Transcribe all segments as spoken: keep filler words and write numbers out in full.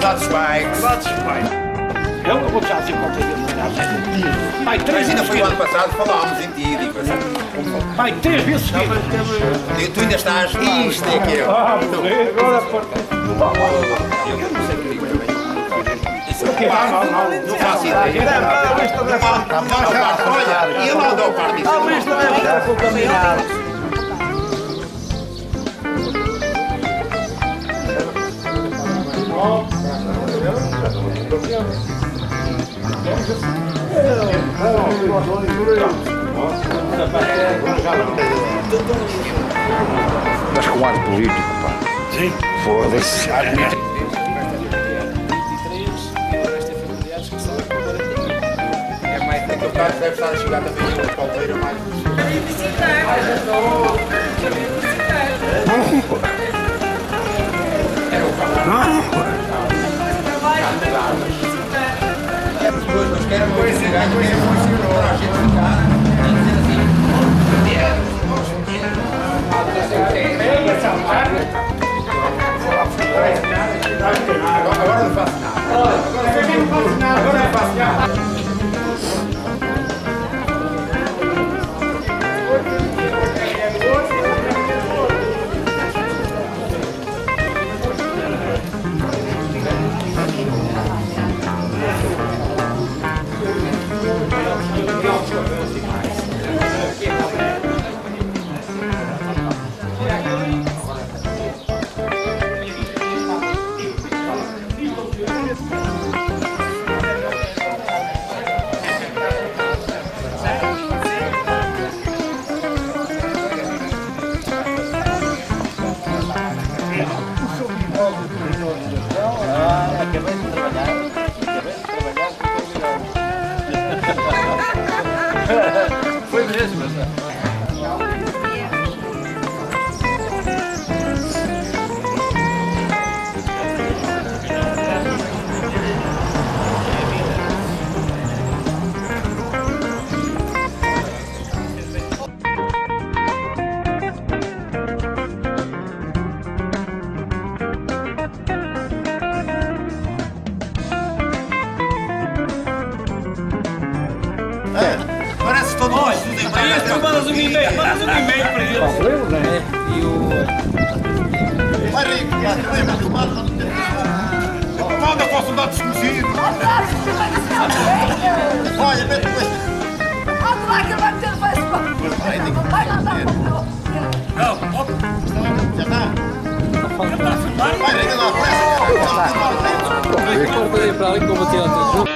That's right. That's right. Eu vou já dizer quantas vezes. Pai, três Ainda vezes. foi o ano passado, falámos em ti, digo assim. Pai, três vezes. E tu ainda estás, isto é que é. Ah, agora porta. Eu não sei o que digo, mas bem. Isso não, não, não, não faço ideia. Olha, e ele andou para disso. Ah, mas não é para o caminhar. Mas com ar político, pá. Sim. Foda-se. É mais daquele caso deve estar a chegar também a Palmeira mais. Era o carro. Depois, mas quero uma coisa, ganho mesmo, funcionou, a gente ficar, tem que ser assim. Agora não faço nada. Agora não faço nada. Agora não faço nada. Foi mesmo, mas... Parece todo mundo estuda em breve. Tu mandas um e-mail, mandas um e-mail para ele. E o... Vai, Rico, lembra do mato, não tem nada. Manda para o soldado desconhecido. Olha, vê depois. Ah, vai acabar de ter Facebook. Vai, tem que Vai lá, vai lá. Não, já está. Vai, liga lá, pressa. Corta aí para ali que eu vou tirar tudo.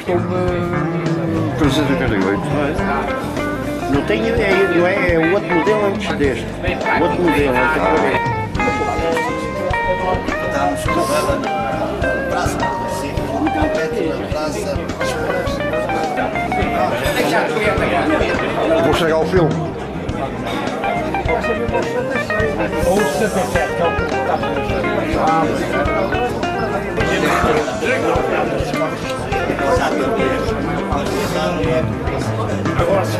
custou-me trezentos e oitenta e oito. Não tenho, é, é, é o outro modelo antes deste. O outro modelo antes deste. Estamos com ela na praça, na praça. Vou chegar ao filme. Ou setenta e sete, que é o que está agora sim.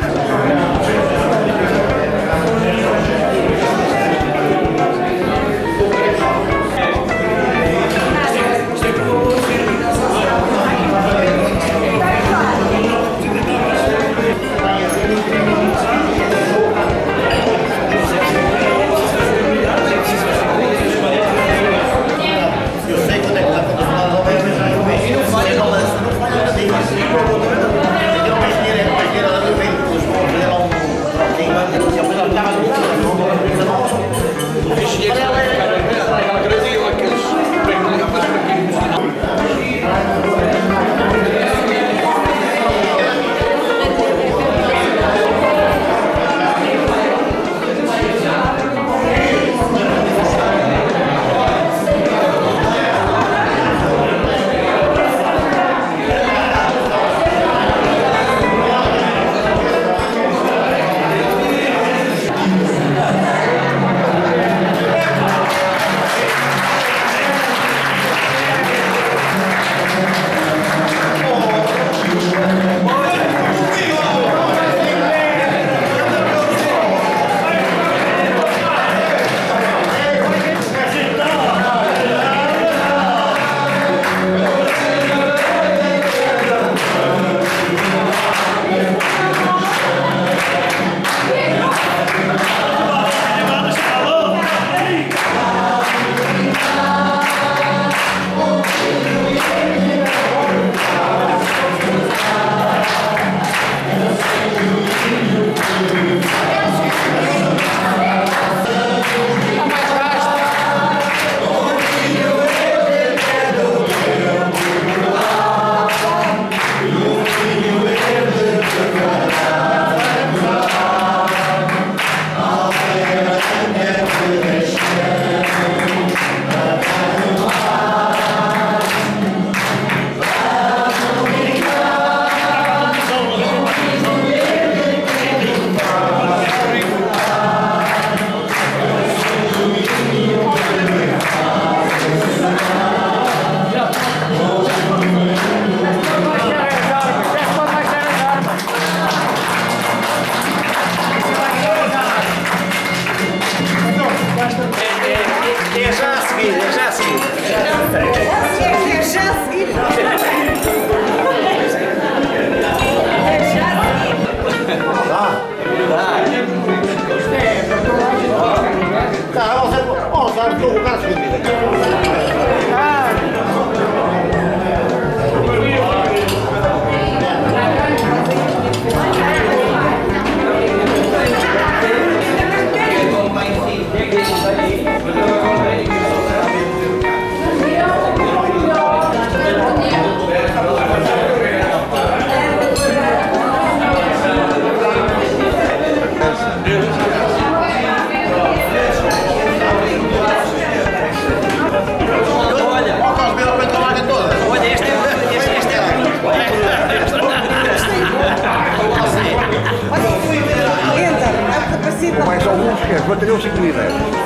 Mais alguns que é batalhão cinco mil.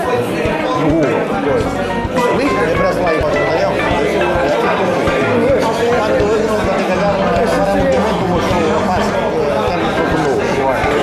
No Google. Ali, aparece lá em batalhão. Quando hoje não vai pegar, agora muito bem como o senhor passa, até no pouco novo.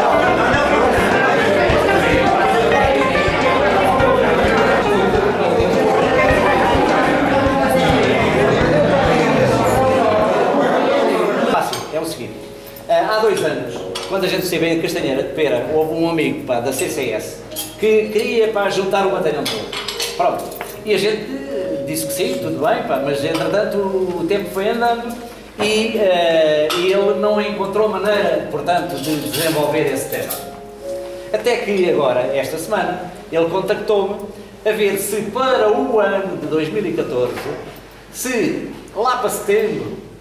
É o seguinte, há dois anos, quando a gente esteve em Castanheira de Pera, houve um amigo pá, da C C S que queria pá, juntar o batalhão todo. Pronto. E a gente disse que sim, tudo bem, pá, mas entretanto o tempo foi andando e, uh, e ele não encontrou maneira, portanto, de desenvolver esse tema. Até que agora, esta semana, ele contactou-me a ver se para o ano de dois mil e catorze, se lá para setembro,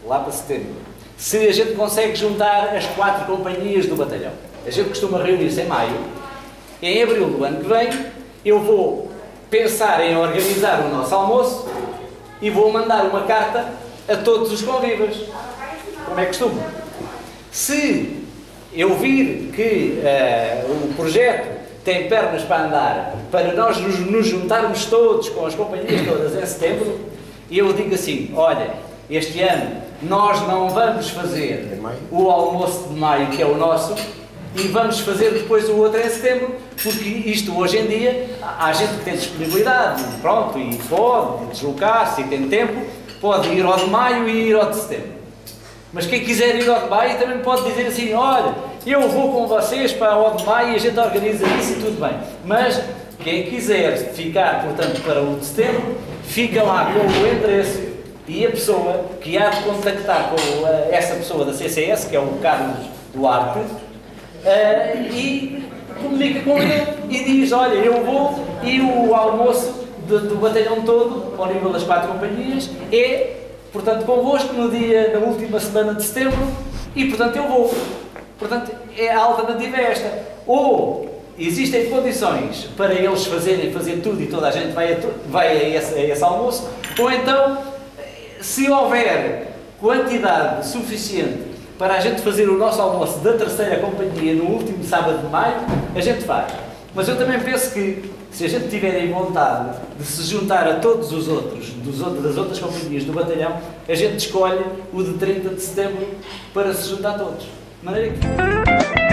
lá para setembro, se a gente consegue juntar as quatro companhias do batalhão. A gente costuma reunir-se em maio, em abril do ano que vem, eu vou pensar em organizar o nosso almoço e vou mandar uma carta a todos os convivas, como é costume. Se eu vir que uh, o projeto tem pernas para andar, para nós nos, nos juntarmos todos com as companhias todas em setembro, eu digo assim, olha, este ano nós não vamos fazer o almoço de maio, que é o nosso, e vamos fazer depois o outro em setembro, porque isto hoje em dia, há gente que tem disponibilidade, pronto, e pode deslocar-se e tem tempo, pode ir ao de maio e ir ao de setembro. Mas quem quiser ir ao de maio também pode dizer assim, olha, eu vou com vocês para o de maio e a gente organiza isso e tudo bem. Mas quem quiser ficar, portanto, para o de setembro, fica lá com o endereço e a pessoa que há de contactar com essa pessoa da C C S, que é o Carlos Duarte, Uh, e comunica com ele e diz, olha, eu vou e o almoço de, do batalhão todo, ao nível das quatro companhias, é, portanto, convosco no dia, na última semana de setembro, e, portanto, eu vou. Portanto, é, a alternativa é esta. Ou existem condições para eles fazerem, fazer tudo e toda a gente vai a, vai a, esse, a esse almoço, ou então, se houver quantidade suficiente para a gente fazer o nosso almoço da terceira companhia no último sábado de maio, a gente faz. Mas eu também penso que, se a gente tiver em vontade de se juntar a todos os outros, dos outros das outras companhias do batalhão, a gente escolhe o de trinta de setembro para se juntar a todos. De maneira que...